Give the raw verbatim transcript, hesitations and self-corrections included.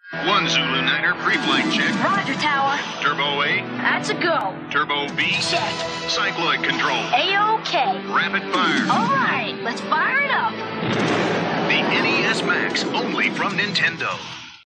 One Zulu Niner pre-flight check. Roger, Tower. Turbo A. That's a go. Turbo B. Check. Cycloid control. A-OK. Rapid fire. All right, let's fire it up. The N E S Max, only from Nintendo.